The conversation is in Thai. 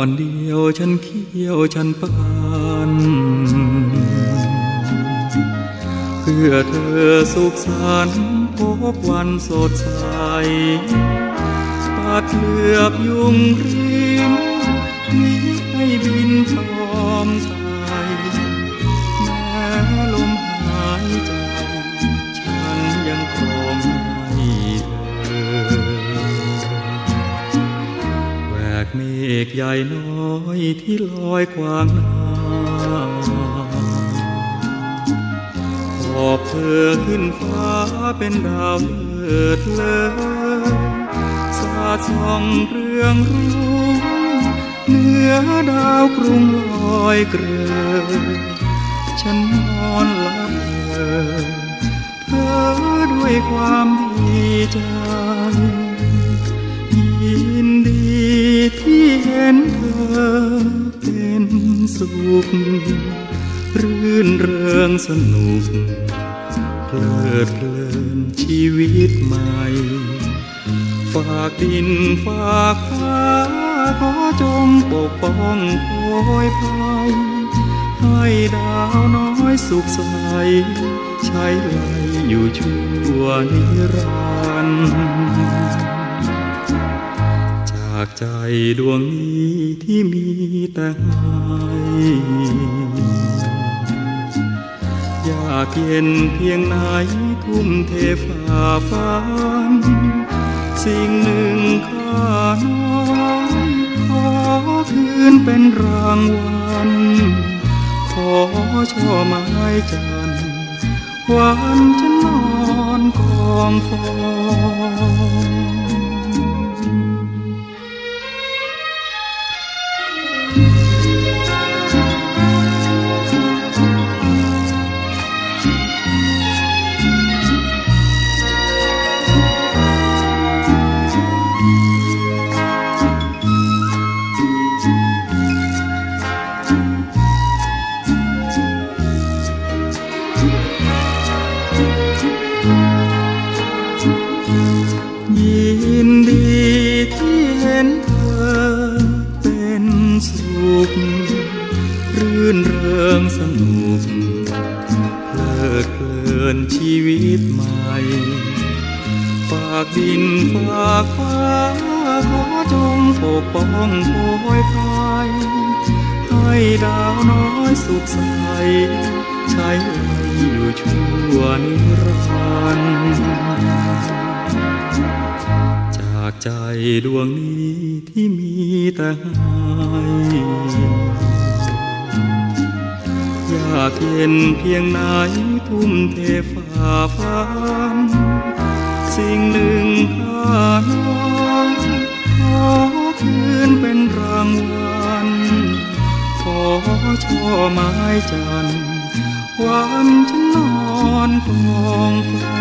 อนเดียวฉันเคี้ยวฉันปานเพื่อเธอสุขสันต์พบวันสดใสปัดเหลือบยุงริมนี้ให้บินตอมตายแม้ลมหายใจฉันยังครองให้เธอแหวกเมฆใหญ่น้อยที่ลอยขวางหน้าขอบเธอขึ้นฟ้าเป็นดาวเลิศเลอสาดส่องเรืองรุ่งเหนือดาวกรุงลอยเกลอฉันนอนหลับเธอด้วยความดีใจยินดีที่เห็นเธอเป็นสุขรื่นเริงสนุกเพลิดเพลินชีวิตใหม่ฝากดินฝากฟ้าขอจงปกป้องโปรยภัยให้ดาวน้อยสุขใสใช้ไหลอยู่ชั่วนิรันดร์จากใจดวงนี้ที่มีแต่ให้อยากเย็นเพียงไหนทุ่มเทฝ่าฟันสิ่งหนึ่งข้าน้อยขอคืนเป็นรางวัลขอช่อไม้จันทร์วันฉันนอนกองฟองยินดีที่เห็นเธอเป็นสุขรื่นเริงสนุกเพลิดเพลินชีวิตใหม่ฝากดินฝากฟ้าขอจงปกป้องโปรยภัยให้ดาวน้อยสุขใสใช้ไหลอยู่ชั่วนิรันดร์จากใจดวงนี้ที่มีแต่ให้อยากเย็นเพียงไหนทุ่มเทฝ่าฟันสิ่งหนึ่งข้าน้อยขอคืนเป็นรางวัลขอช่อไม้จันทร์วันฉันนอนกองฟอ